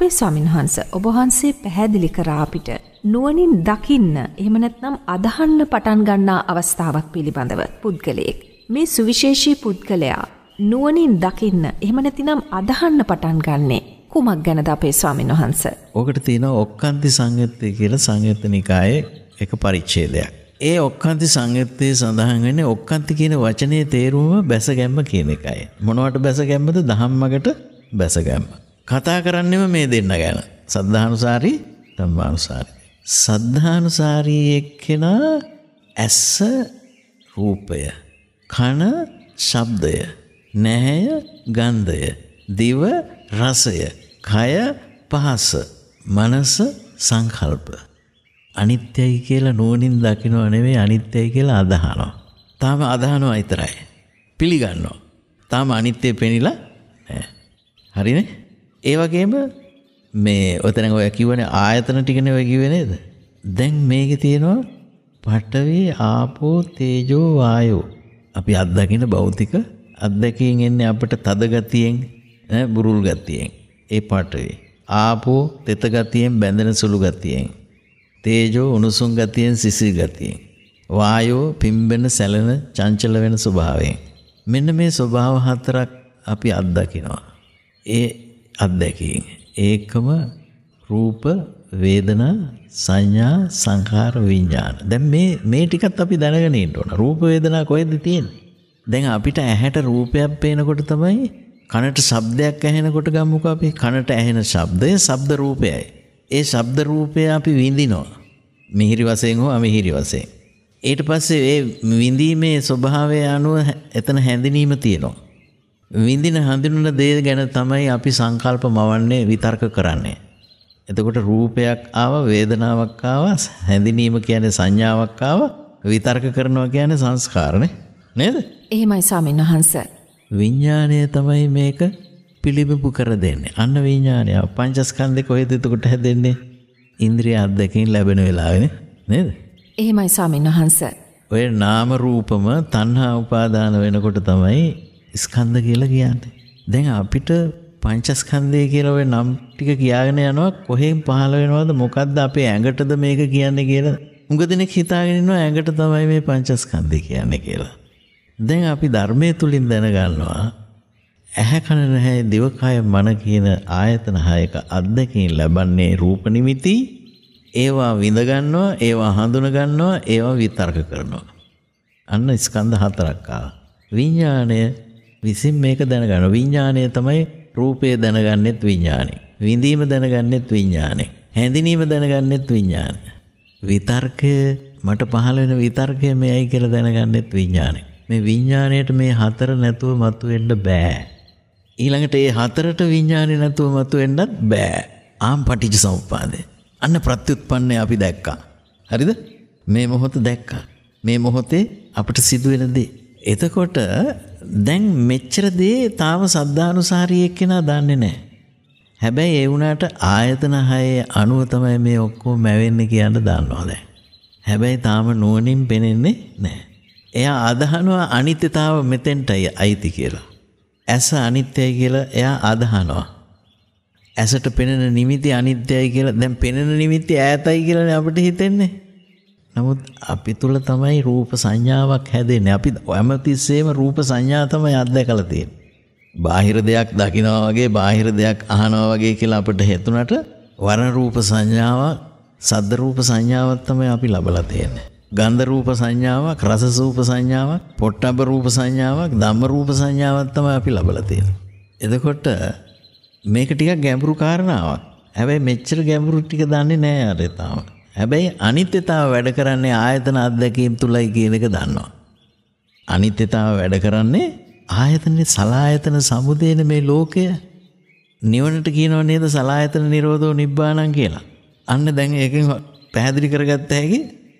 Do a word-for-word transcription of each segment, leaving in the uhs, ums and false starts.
අපේ ස්වාමීන් වහන්සේ ඔබ වහන්සේ පැහැදිලි කරා අපිට නුවණින් දකින්න එහෙම නැත්නම් අදහන්න පටන් ගන්නා අවස්ථාවක් පිළිබඳව පුද්ගලයෙක් මේ සුවිශේෂී පුද්ගලයා නුවණින් දකින්න එහෙම නැතිනම් අදහන්න පටන් ගන්නෙ කුමක් ගැනද අපේ ස්වාමීන් වහන්සේ? ඔකට තියෙනවා ඔක්කාන්ති සංයුත්තේ කියලා සංයුත්ත නිකායේ එක පරිච්ඡේදයක්. ඒ ඔක්කාන්ති සංයුත්තේ සඳහන් වෙන්නේ ඔක්කාන්ති කියන වචනේ තේරුම බැසගැම්ම කියන එකයි. මොනවට බැසගැම්මද? ධම්මකට බැසගැම්ම. කතා කරන්නේම මේ දෙන්න ගැන. සද්ධානුසාරී ධම්මානුසාරී. සද්ධානුසාරී එක්කෙනා ඇස රූපය, කන ශබ්දය, නැහැය ගන්ධය, දිව රසය, කය පහස, මනස සංකල්ප. අනිත්‍යයි කියලා නුවණින් දකින්නව නෙවෙයි අනිත්‍යයි කියලා අදහනවා. තාම අදහනවා විතරයි. පිළිගන්නවා. තාම අනිත්‍ය පෙනිලා නැහැ. හරිනේ? ඒ වගේම මේ ඔතන ඔය කියවනේ ආයතන ටිකනේ ඔය කිව්වේ නේද? දැන් මේකේ තියෙනවා පඨවි ආපෝ තේජෝ වායෝ. අපි අත්දකින්න භෞතික අත්දැකීම් එන්නේ අපිට තද ගතියෙන් ඈ බුරුල් ගතියෙන්. ඒ පඨවි. ආපෝ තෙත ගතියෙන් බැඳෙන සුළු ගතියෙන්. තේජෝ උණුසුම් ගතියෙන් සිසිල් ගතියෙන්. වායෝ පිම්බෙන සැලෙන චංචල වෙන ස්වභාවයෙන්. මෙන්න මේ ස්වභාව හතරක් අපි අත්දකිනවා. ඒ අත්දැකීම් ඒකම රූප වේදනා සංඥා සංඛාර විඥාන. දැන් මේ මේ ටිකත් අපි දැනගෙන ඉන්න ඕන. රූප වේදනා කොහෙද තියෙන්නේ? දැන් අපිට ඇහැට රූපයක් පේනකොට තමයි කනට ශබ්දයක් ඇහෙනකොට ගමුකෝ අපි කනට ඇහෙන ශබ්දය ශබ්ද රූපයයි. ඒ ශබ්ද රූපය අපි විඳිනවා. මිහිරි වශයෙන් හෝ අමිහිරි වශයෙන්. ඊට පස්සේ ඒ විඳීමේ ස්වභාවය අනුව එතන හැඳිනීම තියෙනවා. විඳින හඳුනන දේ ගැන තමයි අපි සංකල්ප මවන්නේ විතර්ක කරන්නේ. එතකොට රූපයක් ආව වේදනාවක් ආව හැඳිනීම කියන්නේ සංඥාවක් ආව විතර්ක කරනවා කියන්නේ සංස්කාරනේ නේද? එහෙමයි ස්වාමීන් වහන්සේ. විඥාණය තමයි මේක පිළිබිඹු කර දෙන්නේ. අන්න විඥාණය පංචස්කන්ධේ කොහෙද එතකොට හැදෙන්නේ? ඉන්ද්‍රිය අධ්‍යක්ෂින් ලැබෙන වෙලාවෙනේ නේද? එහෙමයි ස්වාමීන් වහන්සේ. ඔය නාම රූපම තණ්හා උපාදාන වෙනකොට තමයි ස්කන්ධ කියලා කියන්නේ. දැන් අපිට පංචස්කන්ධය කියලා ඔය නම් ටික කියාගෙන යනවා කොහෙන් පහළ වෙනවද මොකද්ද අපේ ඇඟටද මේක කියන්නේ කියලා. උඟ දිනෙක හිතාගෙන ඉන්නවා ඇඟට තමයි මේ පංචස්කන්ධය කියන්නේ කියලා. දැන් අපි ධර්මයේ තුලින් දැනගන්නවා ඇහැ කන නැහැ දිවකය මන කියන ආයතන හයක අද්දකින් ලැබන්නේ රූප නිමිති. ඒවා විඳ ගන්නවා, ඒවා හඳුන ගන්නවා, ඒවා විතර්ක කරනවා. අන්න ස්කන්ධ හතරක් ආවා. විඥාණය විසින් මේක දැනගන්න. විඥාණය තමයි රූපය දැනගන්නෙත් විඥාණය. විඳීම දැනගන්නෙත් විඥාණය. හැඳිනීම දැනගන්නෙත් විඥාණය. විතර්කය මට පහළ වෙන විතර්කය මෙයයි කියලා දැනගන්නෙත් විඥාණය. මේ විඥාණයට මේ හතර නැතුව මතුවෙන්න බෑ. ඊළඟට මේ හතරට විඥාණය නැතුව මතුවෙන්නත් බෑ. ආම් පටිච්ච සමුප්පාදේ. අන්න ප්‍රත්‍යুৎපන්නය අපි දැක්කා. හරිද? මේ මොහොත දැක්කා. මේ මොහොතේ අපිට සිදුවෙන දේ. එතකොට දැන් මෙච්චර දේ තාම සද්ධානුසාරී එක්කෙනා දන්නේ නැහැ. හැබැයි ඒ වුණාට ආයතන හයේ අණුව තමයි මේ ඔක්කොම මැවෙන්නේ කියන දන්නවා දැන්. හැබැයි තාම නුවණින් පෙනෙන්නේ නැහැ. එයා අදහනවා අනිත්‍යතාව මෙතෙන්ටයි අයිති කියලා. ඇස අනිත්‍යයි කියලා එයා අදහනවා. ඇසට පෙනෙන නිමිති අනිත්‍යයි කියලා දැන් පෙනෙන නිමිති ඈතයි කියලානේ අපිට හිතෙන්නේ. නමුත් අපි තුල තමයි රූප සංඥාවක් හැදෙන්නේ. අපි හැමතිස්සෙම රූප සංඥා තමයි අත්දැකලා තියෙන්නේ. බාහිර දෙයක් දකිනවා වගේ බාහිර දෙයක් අහනවා වගේ කියලා අපිට හිතුණට වර්ණ රූප සංඥාවක්, සද්ද රූප සංඥාවක් තමයි අපි ලබලා තියෙන්නේ. ගන්ධ රූප සංඥාවක්, රස රූප සංඥාවක්, පොට්ටබ්බ රූප සංඥාවක්, ධම්ම රූප සංඥාවක් තමයි අපි ලබලා තියෙන්නේ. එතකොට මේක ටිකක් ගැඹුරු කාරණාවක්. හැබැයි මෙච්චර ගැඹුරු ටික දන්නේ නැහැ අර තාම. හැබැයි අනිත්‍යතාව වැඩ කරන්නේ ආයතන අධ්‍යක්ීම් තුලයි කියන එක දන්නවා. අනිත්‍යතාව වැඩ කරන්නේ ආයතනේ සලායතන සමුදේන මේ ලෝකය. නිවනට කියනව නේද සලායතන නිරෝධෝ නිබ්බාණං කියලා. අන්න දැන් ඒකෙන් පැහැදිලි කරගත්ත හැකි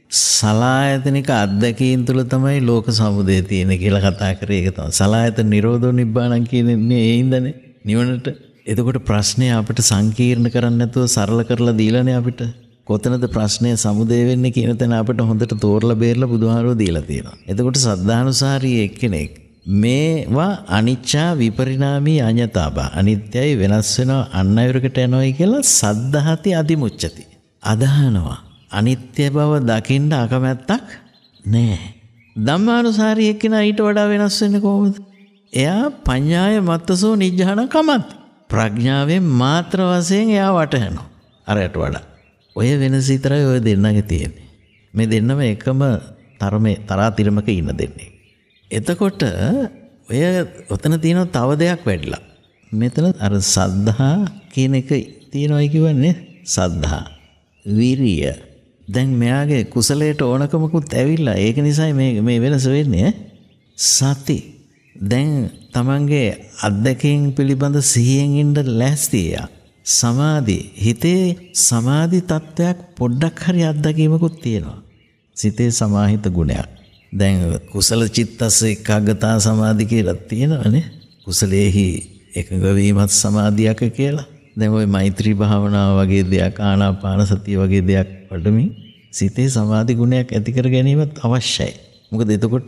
සලායතනික අධ්‍යක්ීම් තුල තමයි ලෝක සමුදය තියෙන්නේ කියලා කතා කරේ ඒක තමයි. සලායතන නිරෝධෝ නිබ්බාණං කියන්නේ ඒ ඉඳනේ නිවනට. එතකොට ප්‍රශ්නේ අපිට සංකීර්ණ කරන්න නැතුව සරල කරලා දීලානේ අපිට. කොතනද ප්‍රශ්නය සමුදය වෙන්නේ කියන තැන අපිට හොඳට තෝරලා බේරලා බුදුහාරෝ දීලා තියෙනවා. එතකොට සද්ධානුසාරී එක්කෙනෙක් මේවා අනිච්චා විපරිණාමී අඤ්ඤතාබා අනිත්‍යයි වෙනස් වෙනවා අන් අයුරකට යනවායි කියලා සද්ධාති අදිමුච්ඡති. අදහනවා අනිත්‍ය බව දකින්න අකමැත්තක් නෑ. ධම්මානුසාරී එක්කෙනා ඊට වඩා වෙනස් වෙන්නේ කොහොමද? එයා පඤ්ඤාය මත්තසෝ නිජ්ජාන කමත්. ප්‍රඥාවෙන් මාත්‍ර වශයෙන් එයා වටහනවා. අරයට වඩා. ඔය වෙනස විතරයි ඔය දෙන්නගේ තියෙන්නේ. මේ දෙන්නම එකම තරමේ තරාතිරමක ඉන්න දෙන්නේ. එතකොට ඔය ඔතන තියෙන තව දෙයක් වැඩිලා. මෙතන අර සද්ධා කියන එක තියෙනවයි කියවනේ. සද්ධා, විරිය. දැන් මෙයාගේ කුසලයට ඕනකමකුත් ඇවිල්ලා. ඒක නිසා මේ මේ වෙනස වෙන්නේ. සති. දැන් තමන්ගේ අත්දැකීම් පිළිබඳ සිහියෙන් ඉන්න ලෑස්තිය. සමාධි. හිතේ සමාධි තත්ත්වයක් පොඩ්ඩක් හරි අත්දැකීමකුත් තියෙනවා. සිතේ සමාහිත ගුණයක්. දැන් කුසල චිත්තස්ස ඒකාග්‍රතා සමාධි කියලා තියෙනවනේ. කුසලයේහි එකඟ වීමත් සමාධියක කියලා. දැන් ওই මෛත්‍රී භාවනාව වගේ දෙයක් ආනාපාන සතිය වගේ දෙයක් වඩමින් සිතේ සමාධි ගුණයක් ඇති කර ගැනීමත් අවශ්‍යයි. මොකද එතකොට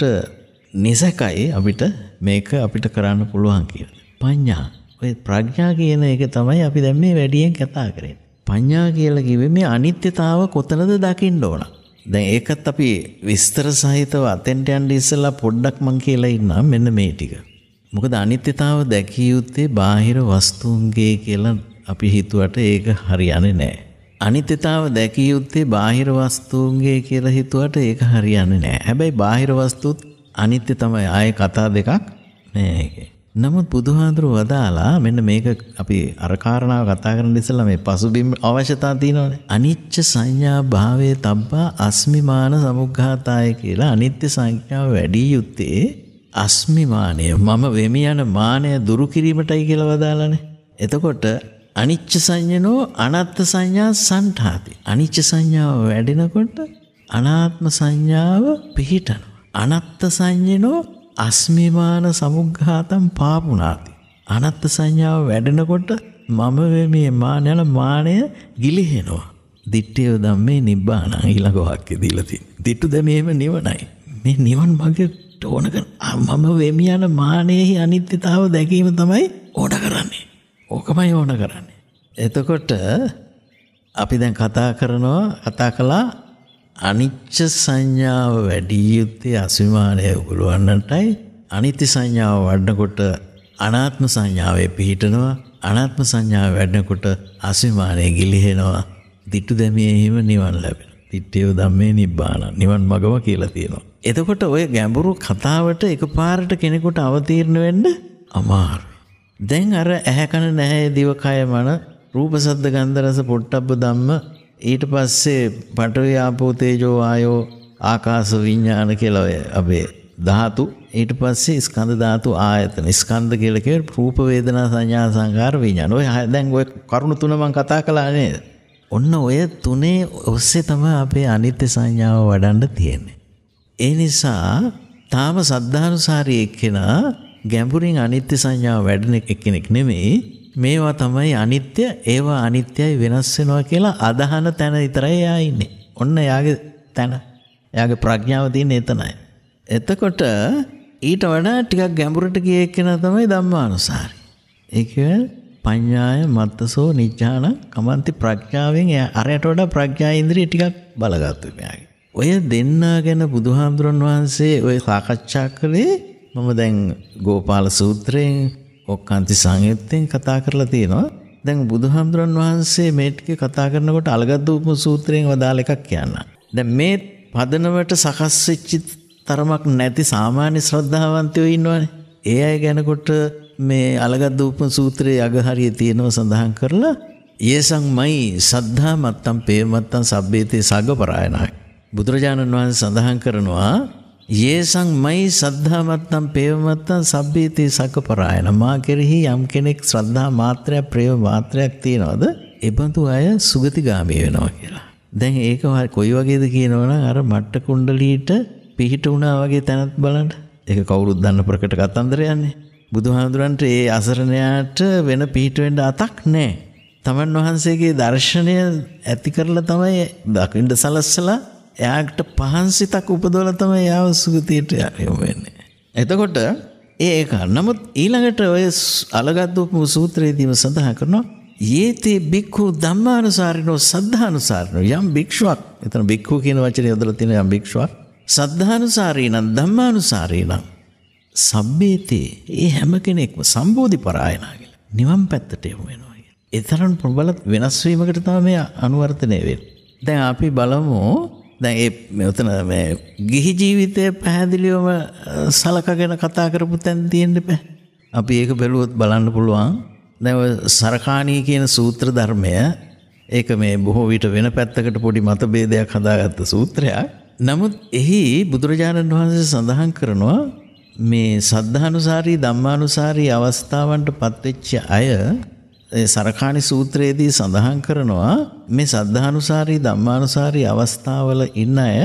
නිසකයි අපිට මේක අපිට කරන්න පුළුවන් කියලා. පඤ්ඤා. ඔය ප්‍රඥා කියන එක තමයි අපි දැන් මේ වැඩියෙන් කතා කරන්නේ. පඤ්ඤා කියලා කිව්වේ මේ අනිත්‍යතාව කොතනද දකින්න ඕන. දැන් ඒකත් අපි විස්තර සහිතව අතෙන්ට යන්න ඉස්සෙල්ලා පොඩ්ඩක් මං කියලා ඉන්නම් මෙන්න මේ ටික. මොකද අනිත්‍යතාව දැකිය යුත්තේ බාහිර වස්තුන්ගේ කියලා අපි හිතුවට ඒක හරියන්නේ නැහැ. අනිත්‍යතාව දැකිය යුත්තේ බාහිර වස්තුන්ගේ කියලා හිතුවට ඒක හරියන්නේ නැහැ. හැබැයි බාහිර වස්තුත් අනිත්‍ය තමයි. ආයේ කතා දෙකක් නෑ ඒකේ. නමුත් බුදුහාඳුර වදාලා මෙන්න මේක අපි අර කාරණාව කතා කරන්න ඉස්සෙල්ලා මේ පසුබිම් අවශ්‍යතාව තියෙනවානේ. අනිච්ච සංඥා භාවයේ තබ්බා අස්මිමාන සමුග්ඝාතාය කියලා අනිත්‍ය සංඥාව වැඩි යුත්තේ අස්මිමානය මම වෙමි යන මානය දුරු කිරීමටයි කියලා වදාලානේ. එතකොට අනිච්ච සංඥනෝ අනාත්ම සංඥා සංඨාති. අනිච්ච සංඥාව වැඩෙනකොට අනාත්ම සංඥාව පිහිටනවා. අනත්ත් සංඥනෝ අස්මිමාන සමුග්ඝාතම් පාපුනාති. අනත්ත් සංඥාව වැඩෙනකොට මම වෙමි මාන යන මානය ගිලිහෙනවා. දිට්ඨිය ධම්මේ නිබ්බාන ඊළඟ වාක්‍යය දීලා තියෙනවා. දිට්ඨු දැමීම නිවනයි. මේ නිවන් මාර්ගයට ඕන කර මම වෙමි යන මානෙහි අනිත්‍යතාව දැකීම තමයි ඕන කරන්නේ. ඕකමයි ඕන කරන්නේ. එතකොට අපි දැන් කතා කරනවා කතා කළා අනිච්ච සංඥාව වැඩි යුත්තේ අස්මිමානය උගලවන්නටයි. අනිත්‍ය සංඥාව වඩනකොට අනාත්ම සංඥාවේ පිහිටනවා. අනාත්ම සංඥාව වැඩනකොට අස්මිමානය ගිලිහෙනවා. දිට්ඨු දැමීමෙහිම නිවන් ලැබෙනවා. දිට්ඨිය ධම්මේ නිබ්බාන නිවන් මගම කියලා තියෙනවා. එතකොට ඔය ගැඹුරු කතාවට එකපාරට කෙනෙකුට අවතීර්ණ වෙන්න අමාරුයි. දැන් අර ඇහැ කන නැහැ දිව කය මන රූප සද්ද ගන්ධ රස පොට්ටබ්බ ධම්ම ඊට පස්සේ පඨවි ආපෝ තේජෝ ආයෝ ආකාශ විඥාන කියලා ඔය අපේ ධාතු ඊට පස්සේ ස්කන්ධ ධාතු ආයතන ස්කන්ධ කියලා කියන්නේ රූප වේදනා සංඥා සංකාර විඥාන. ඔය දැන් ඔය කරුණු තුන මම කතා කළා නේද? ඔන්න ඔය තුනේ ඔස්සේ තමයි අපේ අනිත්‍ය සංඥාව වඩන්න තියෙන්නේ. ඒ නිසා තාම සද්ධානුසාරී එක්කෙනා ගැඹුරින් අනිත්‍ය සංඥාව වැඩෙන එක්කෙනෙක් නෙමෙයි. මේවා තමයි අනිත්‍ය, ඒවා අනිත්‍යයි වෙනස් වෙනවා කියලා අදහන තැන විතරයි එයා ඉන්නේ. ඔන්න එයාගේ තැන. එයාගේ ප්‍රඥාව තියෙන්නේ එතනයි. එතකොට ඊට වඩා ටිකක් ගැඹුරට ගිය එක්කෙනා තමයි ධම්මානුසාරී. ඒ කියන්නේ පඤ්ඤාය මත්තසෝ නිජ්ජාන කමන්ති ප්‍රඥාවෙන් අරයට වඩා ප්‍රඥා ඉන්ද්‍රිය ටිකක් බලගත්තු මෙයාගේ. ඔය දෙන්නා ගැන බුදුහාමුදුරන් වහන්සේ ඔය සාකච්ඡා කළේ මම දැන් ගෝපාල සූත්‍රයෙන් ඔක්කාන්ති සංයුත්තෙන් කතා කරලා තියෙනවා. දැන් බුදුහාමුදුරන් වහන්සේ මේ ටික කතා කරනකොට අලගද්දූපම සූත්‍රයෙන් වදාළ එකක් කියන්න. දැන් මේ පදනමට සකස් වෙච්ච තරමක් නැති සාමාන්‍ය ශ්‍රද්ධාවන්තයෝ ඉන්නවනේ. ඒ අය ගැනකොට මේ අලගද්දූපම සූත්‍රයේ අග හරිය තියෙනවා සඳහන් කරලා යේසංමයි සද්ධා මත්තම් පේ මත්තම් සබ්බේතේ සග්ගපරායනයි. බුදුරජාණන් වහන්සේ සඳහන් කරනවා යේසංමයි සද්ධා මත්තම් පේ මත්තම් සබ්බේතේ සග්ගපරායන. මා කෙරෙහි යම් කෙනෙක් ශ්‍රද්ධා මාත්‍රයක් ප්‍රේම මාත්‍රයක් තියනවද එබඳු අය සුගතිගාමී වෙනවා කියලා. දැන් ඒක කොයි වගේද කියනවනම් අර මට්ට කුණ්ඩලීට පිහිට වුණා වගේ තැනත් බලන්න. ඒක කවුරුත් දන්න ප්‍රකට කතන්දරයන්නේ. බුදුහාමුදුරන්ට ඒ අසරණයාට වෙන පිහිට වෙන්න අතක් නැහැ. තමන් වහන්සේගේ දර්ශනය ඇති කරලා තමයි දකින්න සලස්සලා එයාට පහන් සිතක් උපදවලා තමයි යාව සුගතියට යොමු වෙන්නේ. එතකොට ඒක. නමුත් ඊළඟට ඔය අලගද්දෝපම සූත්‍රයේදීම සඳහන් කරනවා යේතේ බික්ඛු ධම්මානුසාරිනෝ සද්ධානුසාරිනෝ යම් භික්ෂුවක් එතන බික්ඛු කියන වචනේ යොදලා තියෙන යම් භික්ෂුවක් සද්ධානුසාරීනම් ධම්මානුසාරීනම් සබ්බේතේ ඒ හැම කෙනෙක්ම සම්බෝධි පරායනා කියලා නිවන් පැත්තට යමු වෙනවා කියලා. ඒ තරම් ප්‍රබල වෙනස් වීමකට තමයි මේ අනුවර්තනය වෙන්නේ. දැන් අපි බලමු දැන් ඒ මෙතන මේ ගිහි ජීවිතය පැහැදිලිවම සලකගෙන කතා කරපු තැන් තියෙන්න බෑ. අපි ඒක බැලුවොත් බලන්න පුළුවන්. දැන් ඔය සරකාණී කියන සූත්‍ර ධර්මය ඒක මේ බොහෝ විට වෙන පැත්තකට පොඩි මතභේදයක් හදාගත්ත සූත්‍රයක්. නමුත් එහි බුදුරජාණන් වහන්සේ සඳහන් කරනවා මේ සද්ධානුසාරී ධම්මානුසාරී අවස්ථාවන්ට පත්වෙච්ච අය ඒ සරකාණි සූත්‍රයේදී සඳහන් කරනවා මේ සද්ධානුසාරී ධම්මානුසාරී අවස්ථාවල ඉන්න අය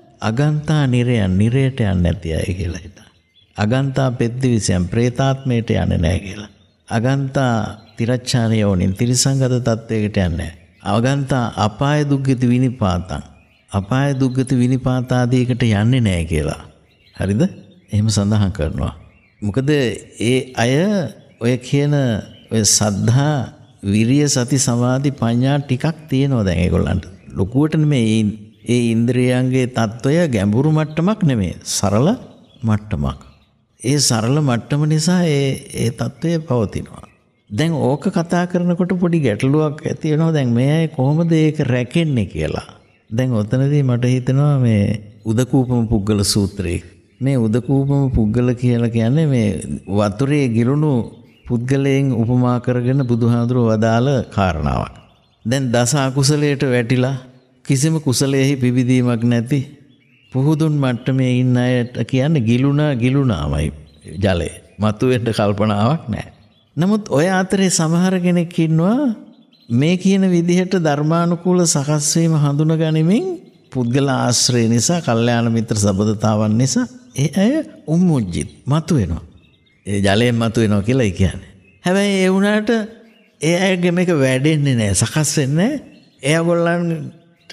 අගන්තා නිරයන් නිරයට යන්නේ නැති අය කියලා හිතා. අගන්තා පෙද්දිවිසයන් ප්‍රේතාත්මයට යන්නේ නැහැ කියලා. අගන්තා තිරච්ඡාන යෝනින් තිරිසංගත තත්වයකට යන්නේ. අගන්තා අපාය දුක්ගති විනිපාතං අපාය දුක්ගති විනිපාතාදීකට යන්නේ නැහැ කියලා. හරිද? එහෙම සඳහන් කරනවා. මොකද ඒ අය ඔය කියන ඔය සද්ධා විරිය සති සමාධි ප්‍රඥා ටිකක් තියෙනවා දැන් ඒගොල්ලන්ට. ලොකුවට නෙමෙයි ඒ ඉන්ද්‍රියයන්ගේ తত্ত্বය ගැඹුරු මට්ටමක් නෙමෙයි. සරල මට්ටමක්. ඒ සරල මට්ටම නිසා ඒ ඒ తত্ত্বය පවතිනවා. දැන් ඕක කතා කරනකොට පොඩි ගැටලුවක් ඇති වෙනවා. දැන් මේ අය කොහොමද ඒක රැකෙන්නේ කියලා. දැන් ඔතනදී මට හිතෙනවා මේ උදකූපම පුද්ගල සූත්‍රයේ මේ උදකූපම පුද්ගල කියලා කියන්නේ මේ වතුරේ ගිලුණු පුද්ගලයන් උපමා කරගෙන බුදුහාඳුරෝ වදාළ කාරණාවක්. දැන් දස අකුසලයට වැටිලා කිසිම කුසලයෙහි පිබිදීමක් නැති පුහුදුන් මට්ටමේ ඉන්න අයට කියන්නේ ගිලුණා ගිලුණාමයි ජලය. මතුවෙන්න කල්පනාවක් නැහැ. නමුත් ඔය අතරේ සමහර කෙනෙක් ඉන්නවා මේ කියන විදිහට ධර්මානුකූල සකස් වීම හඳුන ගනිමින් පුද්ගල ආශ්‍රය නිසා, කල්යාණ මිත්‍ර සබඳතාවන් නිසා ඒ අය උම්මුජ්ජිත් මතුවෙනවා. ඒ ජලයෙන් මතුවෙනවා කියලා කියන්නේ. හැබැයි ඒ වුණාට ඒ අයගේ මේක වැඩෙන්නේ නැහැ, සකස් වෙන්නේ නැහැ. එයාගොල්ලන්ට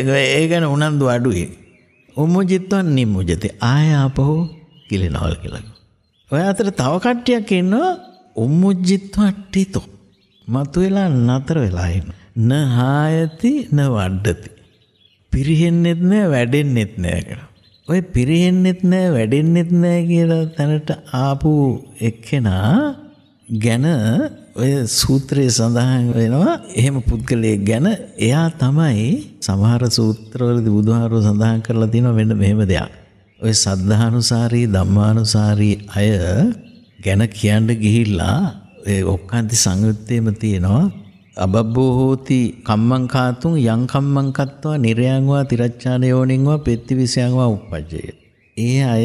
ඒ ගැන උනන්දු අඩුයි. උම්මුජ්ජිත්වන් නිම්මුජ්ජති ආය ආපහු කිලිනවල් කියලා. ඔය අතර තව කට්ටියක් ඉන්නවා උම්මුජ්ජිත්වට්ටිතෝ මතුවෙලා නතර වෙලා ඉන්න. න හායති න වඩ්ඩති. පිරිහෙන්නෙත් නැහැ වැඩෙන්නෙත් නැහැ කියලා. ඔය පිරිහෙන්නෙත් නැහැ වැඩෙන්නෙත් නැහැ කියලා තැනට ආපු එක්කෙනා ගැන ඔය සූත්‍රයේ සඳහන් වෙනවා. එහෙම පුද්ගලයෙක් ගැන එයා තමයි සමහර සූත්‍රවලදී බුදුහාරෝ සඳහන් කරලා තියෙනවා මෙන්න මෙහෙම දෙයක්. ඔය සද්ධානුසාරී ධම්මානුසාරී අය ගැන කියන්න ගිහිල්ලා ඒ ඔක්කාන්ති සංයුත්තේම තියෙනවා අබබ්බෝ හෝති කම්මං කාතුං යං කම්මං කත්වා නිරයන්වා තිරච්ඡාන යෝනින්වා පෙත්තිවිසයන්වා උප්පජ්ජය. ඒ අය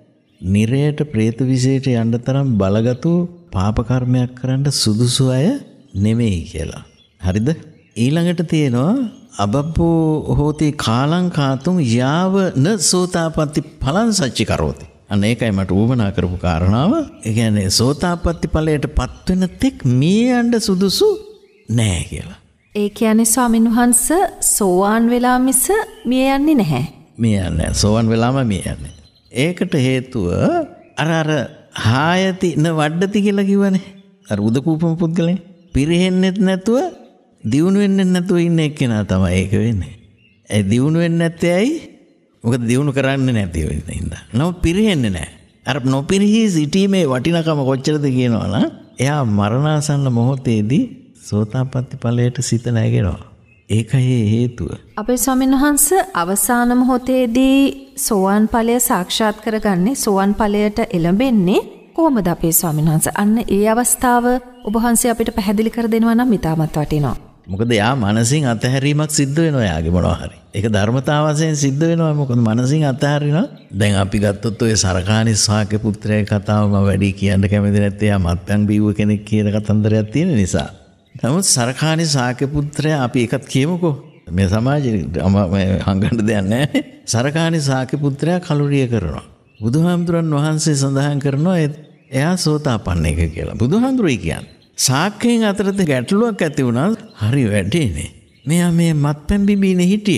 නිරයට ප්‍රේත විශේෂයට යන්න තරම් බලගතු පාප කර්මයක් කරන්න සුදුසු අය නෙමෙයි කියලා. හරිද? ඊළඟට තියෙනවා අබබ්බෝ හෝති කාලං කාතුං යාව න සෝතාපට්ටි ඵලං සච්චි කරෝති. අන්න ඒකයි මට උවමනා කරපු කාරණාව. ඒ කියන්නේ සෝතාපට්ටි ඵලයට පත් වෙන තෙක් මේ යන්න සුදුසු නෑ කියලා. ඒ කියන්නේ ස්වාමීන් වහන්සේ සෝවාන් වෙලා මිස මිය යන්නේ නැහැ. මිය යන්නේ සෝවාන් වෙලාම මිය යන්නේ. ඒකට හේතුව අර අර හායති න වඩ්ඩති කියලා කිව්වනේ. අර උදකූපම පුද්ගලයන් පිරෙහෙන්නෙත් නැතුව දියුණු වෙන්නෙත් නැතුව ඉන්න එක්කෙනා තමයි ඒක වෙන්නේ. ඒ දියුණු වෙන්නේ නැත්තේ ඇයි? මොකද දියුණු කරන්නේ නැති වෙන්නේ ඉඳලා. නමුත් පිරෙහෙන්නේ නැහැ. අර නොපිරෙහි සිටීමේ වටිනකම කොච්චරද කියනවනම් එයා මරණාසන්න මොහොතේදී සෝතාපට්ටි ඵලයට සිත නැගෙනවා. ඒකයි හේතුව. අපේ ස්වාමීන් වහන්සේ අවසාන මොහොතේදී සෝවාන් ඵලය සාක්ෂාත් කරගන්නේ සෝවාන් ඵලයට එළඹෙන්නේ කොහොමද අපේ ස්වාමීන් වහන්සේ? අන්න ඒ අවස්ථාව ඔබ වහන්සේ අපිට පැහැදිලි කර දෙනවා නම් ඉතාමත් වටිනවා. මොකද යා මනසින් අතහැරීමක් සිද්ධ වෙනවා යාගේ මොනවා හරි. ඒක ධර්මතාව වශයෙන් සිද්ධ වෙනවා. මොකද මනසින් අතහැරිනවා. දැන් අපි ගත්තොත් ඔය සරකාණි සාක්‍ය පුත්‍රයාගේ කතාව මම වැඩි කියන්න කැමති නැත්තේ යා මත්පැන් බීව කෙනෙක් කියන කතන්දරයක් තියෙන නිසා. නමුත් සරකාණි සාක්‍ය පුත්‍රයා අපි එකත් කියමුකෝ. මේ සමාජයේ හංගන්න දෙයක් නැහැ. සරකාණි සාක්‍ය පුත්‍රයා කලුරිය කරනවා. බුදුහාමුදුරන් වහන්සේ සඳහන් කරනවා එයා සෝතාපන්න එක කියලා. බුදුහාමුදුරුයි කියන්නේ. සාක්‍යයෙන් අතරත ගැටලුවක් ඇති වුණා. හරි වැඩේනේ. මෙයා මේ මත්පැන් බිබීනේ හිටියේ.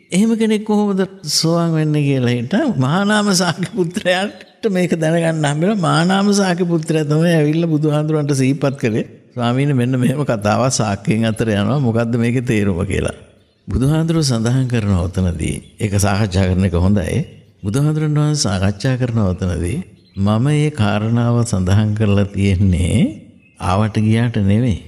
එහෙම කෙනෙක් කොහොමද සෝවාන් වෙන්නේ කියලා හිතා මහානාම ශාක්‍ය පුත්‍රයාට මේක දැනගන්න හම්බෙලා මහානාම ශාක්‍ය පුත්‍රයා තමයි ඇවිල්ලා බුදුහාඳුරන්ට සිහිපත් කළේ ස්වාමීන් මෙන්න මෙහෙම කතාවක් ශාක්‍යයන් අතර යනවා මොකද්ද මේකේ තේරුම කියලා. බුදුහාඳුර සඳහන් කරන උතනදී ඒක සාකච්ඡා කරන එක හොඳයි. බුදුහාඳුරන් වහන්සේ සාකච්ඡා කරන උතනදී මම මේ කාරණාව සඳහන් කරලා තියෙන්නේ ආවට ගියාට නෙවෙයි.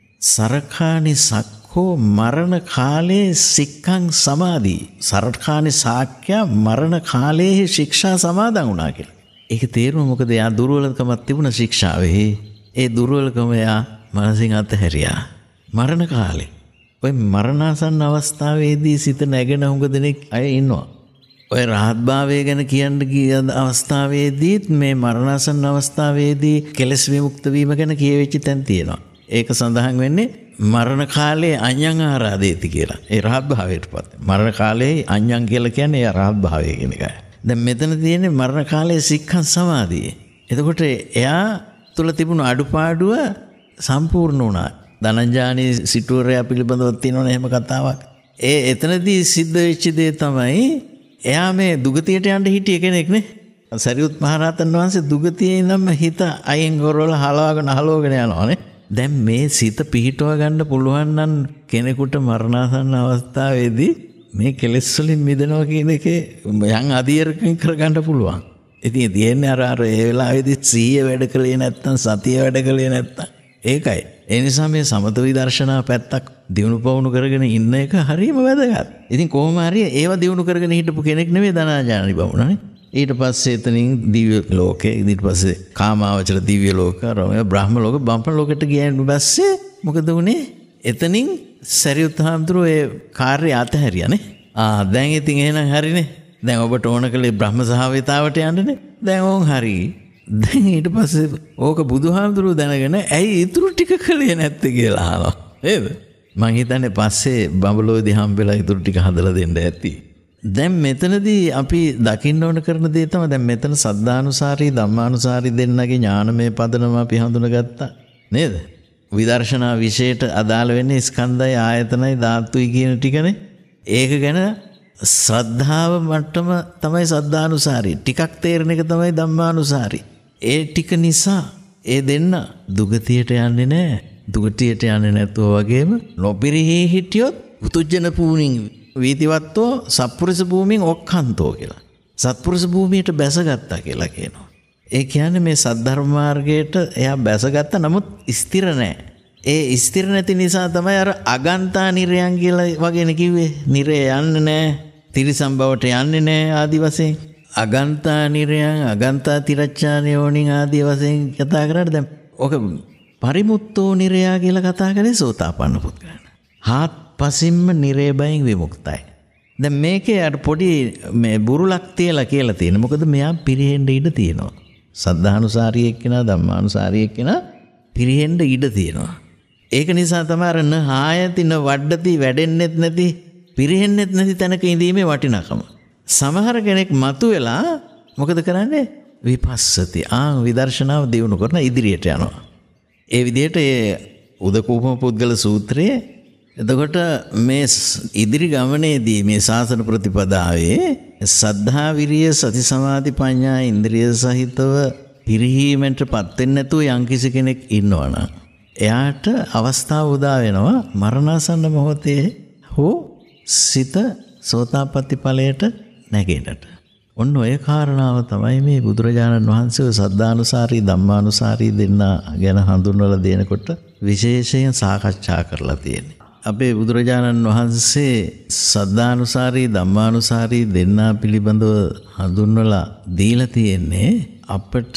සරකානි සක්කෝ මරණ කාලේ සික්ඛං සමාධි. සරකානි සාක්‍ය මරණ කාලේ ශික්ෂා සමාදන් වුණා කියලා. ඒක තේරුම මොකද? යා දුර්වලකමක් තිබුණ ශික්ෂාවේ. ඒ දුර්වලකම යා මනසින් අතහැරියා. මරණ කාලේ. ඔය මරණාසන්න අවස්ථාවේදී සිත නැගෙන හුඟ දෙනෙක් අය ඉන්නවා. ඔය රහත්භාවය ගැන කියන්න ගිය අවස්ථාවේදීත් මේ මරණාසන්න අවස්ථාවේදී කෙලෙස් විමුක්ත වීම ගැන කියවෙච්ච තැන් තියෙනවා. ඒක සඳහන් වෙන්නේ මරණ කාලයේ අඤ්ඤං ආරාදේති කියලා. ඒ රහත්භාවයටපත්. මරණ කාලයේ අඤ්ඤං කියලා කියන්නේ ඒ රහත්භාවය කියන එකයි. දැන් මෙතන තියෙන්නේ මරණ කාලයේ සික්ඛං සමාධිය. එතකොට එයා තුල තිබුණු අඩුපාඩුව සම්පූර්ණ වුණා. ධනංජානි සිටුවරයා පිළිබඳව තියෙනවනේ එහෙම කතාවක්. ඒ එතනදී සිද්ධ වෙච්ච දේ තමයි එයා මේ දුගතියට යන්න හිටිය කෙනෙක් නේ. සරියුත් මහරහතන් වහන්සේ දුගතියේ නම් හිත අයින් කරවල හලවගෙන හලවගෙන යනවානේ. දැන් මේ සිත පිහිටව ගන්න පුළුවන් නම් කෙනෙකුට මරණාසන්න අවස්ථාවේදී මේ කෙලෙස් වලින් මිදෙනවා කියන එකේ යම් අධීරකම් කරගන්න පුළුවන්. ඉතින් තියෙන්නේ අර අර ඒ වෙලාවේදී සීය වැඩ කළේ නැත්තම් සතිය වැඩ කළේ නැත්තම් ඒකයි. ඒ නිසා මේ සමත විදර්ශනා පැත්තක් දිනු පවුණු කරගෙන ඉන්න එක හරියම වැදගත්. ඉතින් කොහොම හරි ඒව දිනු කරගෙන හිටපු කෙනෙක් නෙවෙයි ධනාජානි බමුණනේ. ඊට පස්සේ එතනින් දිව්‍ය ලෝකේ ඊට පස්සේ කාමාවචර දිව්‍ය ලෝක රෝම බ්‍රහ්ම ලෝක බම්පන ලෝකෙට ගියන් පස්සේ මොකද වුනේ? එතනින් සරියුත් හාමුදුරුවෝ ඒ කාර්යය අතහැරියානේ. ආ දැන් ඉතින් එහෙනම් හරිනේ. දැන් ඔබට ඕන කළේ බ්‍රහ්ම සහවිතාවට යන්නනේ. දැන් ඕන් හරි. දැන් ඊට පස්සේ ඕක බුදුහාමුදුරුවෝ දැනගෙන ඇයි ඉතුරු ටික කළේ නැත්තේ කියලා අහනවා. නේද? මං හිතන්නේ පස්සේ බඹලෝදී හම්බෙලා ඉතුරු ටික හදලා දෙන්න ඇති. දැන් මෙතනදී අපි දකින්න ඕන කරන දේ තමයි දැන් මෙතන සද්ධානුසාරී ධම්මානුසාරී දෙන්නගේ ඥානමය පදනම අපි හඳුනගත්තා. නේද? විදර්ශනා විශේෂයට අදාළ වෙන්නේ ස්කන්ධය ආයතනයි ධාතුයි කියන ටිකනේ. ඒක ගැන ශ්‍රද්ධාව මට්ටම තමයි සද්ධානුසාරී. ටිකක් තේරෙන එක තමයි ධම්මානුසාරී. ඒ ටික නිසා ඒ දෙන්න දුගතියට යන්නේ නැහැ. දුගතියට යන්නේ නැතුව වගේම නොපිරිහි හිටියොත් උතුජන භූමින් වීතිවත්ෝ සත්පුරුෂ භූමින් ඔක්칸තෝ කියලා. සත්පුරුෂ භූමියට බැසගත්තා කියලා කියනවා. ඒ කියන්නේ මේ සද්ධර්ම මාර්ගයට එයා බැසගත්තා නමුත් ස්ථිර නැහැ. ඒ ස්ථිර නැති නිසා තමයි අර අගන්තා නිරයන් කියලා වගේනේ කිව්වේ. නිරය යන්නේ නැහැ. තිරිසන් බවට යන්නේ නැහැ ආදි වශයෙන්. අගන්තා නිරයන් අගන්තා තිරච්ඡානේ ඕනින් ආදි වශයෙන් කතා කරාට දැන් ඔක පරිමුත්තෝ නිරයා කියලා කතා කරේ සෝතාපන්න පුද්ගලයන්. හාත් පසින්ම නිරේබයෙන් විමුක්තයි. දැන් මේකේ අර පොඩි මේ බුරුලක් තියලා කියලා තියෙන. මොකද මෙයා පිරෙහෙන්න ඉඩ තියෙනවා. සද්ධානුසාරී එක්කෙනා ධම්මානුසාරී එක්කෙනා පිරෙහෙන්න ඉඩ තියෙනවා. ඒක නිසා තමයි අර න ආයතින වඩති වැඩෙන්නෙත් නැති පිරෙහෙන්නෙත් නැති තැනක ඉඳීමේ වටිනාකම. සමහර කෙනෙක් මතුවෙලා මොකද කරන්නේ? විපස්සති. ආ විදර්ශනාව දියුණු කරන ඉදිරියට යනවා. ඒ විදිහට ඒ උදකූපම පුද්ගල සූත්‍රයේ එතකොට මේ ඉදිරි ගමනේදී මේ ශාසන ප්‍රතිපදාවේ සද්ධා විරිය සති සමාධි ප්‍රඥා ඉන්ද්‍රිය සහිතව පිරිහීමෙන්ට පත් වෙන්නේ නැතුව යම්කිසි කෙනෙක් ඉන්නවනම් එයාට අවස්ථාව උදා වෙනවා මරණාසන්න මොහොතේ හෝ සිත සෝතාපට්ටි ඵලයට නැගෙන්නට. ඔන්න ඔය කාරණාව තමයි මේ බුදුරජාණන් වහන්සේ සද්ධානුසාරී ධම්මානුසාරී දෙන්න ගැන හඳුන්වලා දෙනකොට විශේෂයෙන් සාකච්ඡා කරලා තියෙන්නේ. අපේ බුදුරජාණන් වහන්සේ සද්ධානුසාරී ධම්මානුසාරී දෙන්නා පිළිබඳව හඳුන්වලා දීලා තියෙන්නේ අපට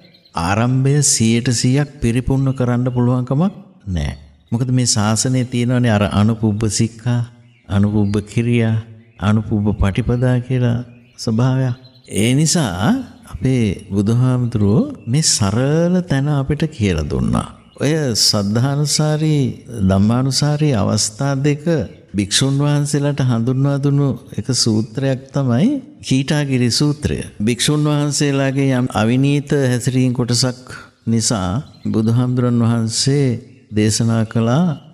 ආරම්භය සියයට සීයක් පරිපූර්ණ කරන්න පුළුවන් කමක් නැහැ. මොකද මේ ශාසනයේ තියෙනවනේ අර අනුපුබ්බ සික්ඛා, අනුපුබ්බ කිරියා, අනුපුබ්බ පටිපදා කියලා ස්වභාවයක්. ඒ නිසා අපේ බුදුහාමුදුරුවෝ මේ සරල තැන අපිට කියලා දුන්නා. ඔය සද්ධානුසාරී ධම්මානුසාරී අවස්ථා දෙක භික්ෂුන් වහන්සේලාට හඳුන්වා දුන්නු එක සූත්‍රයක් තමයි කීටාගිරි සූත්‍රය. භික්ෂුන් වහන්සේලාගේ යම් අවිනීත හැසිරීම් කොටසක් නිසා බුදුහාමුදුරන් වහන්සේ දේශනා කළා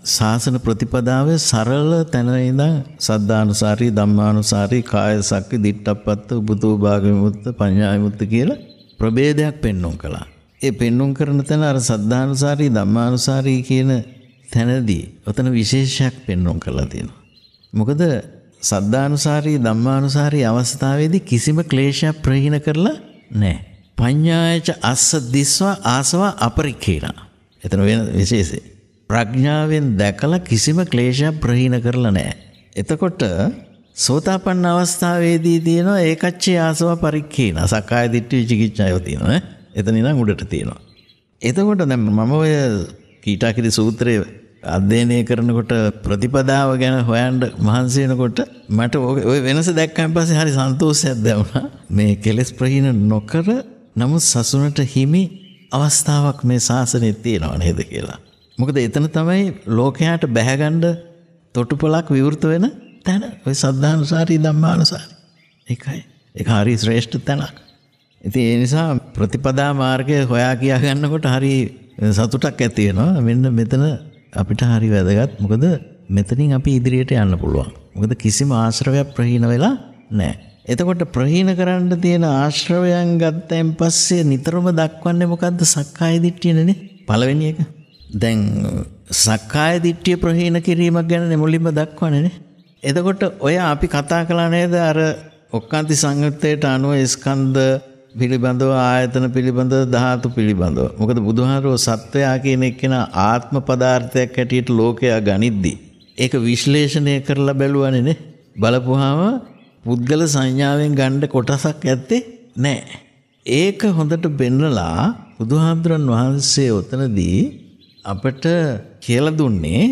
ශාසන ප්‍රතිපදාවේ සරල තැන ඉඳන් සද්ධානුසාරී ධම්මානුසාරී කාය සක්ක දිට්ඨප්පත්ත උබතෝ භාග විමුක්ත පඤ්ඤා විමුක්ත කියලා ප්‍රභේදයක් පෙන්වුම් කළා. ඒ පෙන්වුම් කරන තැන අර සද්ධානුසාරී ධම්මානුසාරී කියන තැනදී ඔතන විශේෂයක් පෙන්වුම් කරලා තියෙනවා. මොකද සද්ධානුසාරී ධම්මානුසාරී අවස්ථාවේදී කිසිම ක්ලේශයක් ප්‍රහීන කරලා නැහැ. පඤ්ඤායච අස්ස දිස්වා ආසවා අපරික්ඛේන. එතන වෙන විශේෂයි. ප්‍රඥාවෙන් දැකලා කිසිම ක්ලේශයක් ප්‍රහීන කරලා නැහැ. එතකොට සෝතාපන්න අවස්ථාවේදී තියෙනවා ඒකච්චේ ආසවා පරික්ඛේන. සක්කාය දිට්ඨි විචිකිච්ඡාව තියෙනවා. එතන ඉඳන් උඩට තියෙනවා. එතකොට දැන් මම ඔය කීටාකිරි සූත්‍රයේ අධ්‍යයනය කරනකොට ප්‍රතිපදාව ගැන හොයන්න මහන්සි වෙනකොට මට ඔය වෙනස දැක්කන් පස්සේ හරි සන්තෝෂයක් දැනුණා. මේ කෙලෙස් ප්‍රහීන නොකර නමුත් සසුනට හිමි අවස්ථාවක් මේ ශාසනයේ තියෙනවා නේද කියලා. මොකද එතන තමයි ලෝකයට බැහැගන්න තොටුපළක් විවෘත වෙන තැන. ඔය සද්ධානුසාරී ධම්මානුසාරී. ඒකයි. ඒක හරි ශ්‍රේෂ්ඨ තැනක්. ඉතින් ඒ නිසා ප්‍රතිපදා මාර්ගය හොයා කියා ගන්නකොට හරි සතුටක් ඇති වෙනවා. මෙන්න මෙතන අපිට හරි වැදගත්. මොකද මෙතනින් අපි ඉදිරියට යන්න පුළුවන්. මොකද කිසිම ආශ්‍රවයක් ප්‍රහීන වෙලා නැහැ. එතකොට ප්‍රහීන කරන්න තියෙන ආශ්‍රවයන් ගත්තයින් පස්සේ නිතරම දක්වන්නේ මොකද්ද? සක්කාය දිට්ඨියනේ. පළවෙනි එක. දැන් සක්කාය දිට්ඨිය ප්‍රහීන කිරීමක් ගැන මුලින්ම දක්වන්නේ. එතකොට ඔය අපි කතා කළා නේද අර ඔක්කාන්ති සංයුත්තේට අනුව ස්කන්ධ පිළිබඳව ආයතන පිළිබඳව ධාතු පිළිබඳව. මොකද බුදුහාරෝ සත්වයා කියන එක්කෙනා ආත්ම පදාර්ථයක් හැටියට ලෝකයා ගනිද්දි ඒක විශ්ලේෂණය කරලා බැලුවානේ නේ. බලපුවාම පුද්ගල සංඥාවෙන් ගන්න කොටසක් ඇත්තේ නැහැ. ඒක හොඳට බෙන්නලා බුදුහාමුදුරන් වහන්සේ උතනදී අපට කියලා දුන්නේ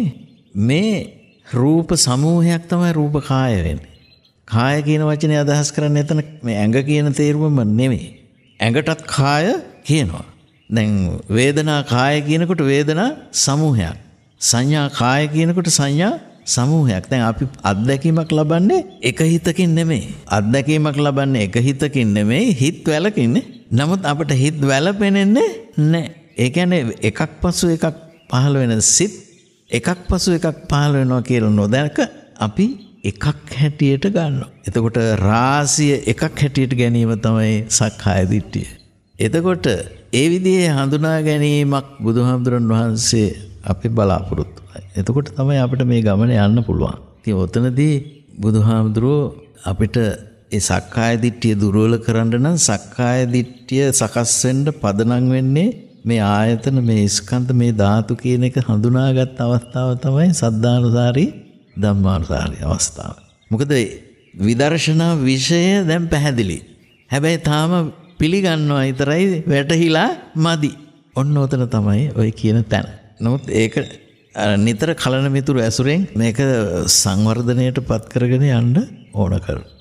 මේ රූප සමූහයක් තමයි රූප කාය වෙන්නේ. කාය කියන වචනේ අදහස් කරන්නේ එතන මේ ඇඟ කියන තේරුමම නෙමෙයි. ඇඟටත් කාය කියනවා. දැන් වේදනා කාය කියනකොට වේදනා සමූහයක්. සංඥා කාය කියනකොට සංඥා සමූහයක්. දැන් අපි අත්දැකීමක් ලබන්නේ එක හිතකින් නෙමෙයි. අත්දැකීමක් ලබන්නේ එක හිතකින් නෙමෙයි, හිත වැලකින්නේ. නමුත් අපිට හිත වැලපෙන්නේ නැහැ. ඒ කියන්නේ එකක් පසු එකක් පහළ වෙන සිත් එකක් පසු එකක් පහළ වෙනවා කියලා නොදැනක අපි එකක් හැටියට ගන්නවා. එතකොට රාශිය එකක් හැටියට ගැනීම තමයි සක්කාය දිට්ඨිය. එතකොට ඒ විදිහේ හඳුනා ගැනීමක් බුදුහාමුදුරන් වහන්සේ අපි බලාපොරොත්තු වෙයි. එතකොට තමයි අපිට මේ ගමන යන්න පුළුවන්. ඉතින් ඔතනදී බුදුහාමුදුරෝ අපිට ඒ සක්කාය දිට්ඨිය දුර්වල කරන්න නම් සක්කාය දිට්ඨිය සකස් වෙන්න පදනම් වෙන්නේ මේ ආයතන මේ ස්කන්ධ මේ ධාතු කියන එක හඳුනාගත් අවස්ථාව තමයි සද්ධානුසාරී ධම්මානුසාරී අවස්ථාව. මොකද විදර්ශනා විෂය දැන් පැහැදිලි. හැබැයි තාම පිළිගන්නවා විතරයි වැටහිලා මදි. ඔන්න ඔතන තමයි ඔය කියන තැන. නමුත් ඒක නිතර කලන මිතුරු ඇසුරෙන් මේක සංවර්ධනයට පත් කරගෙන යන්න ඕන කරනවා.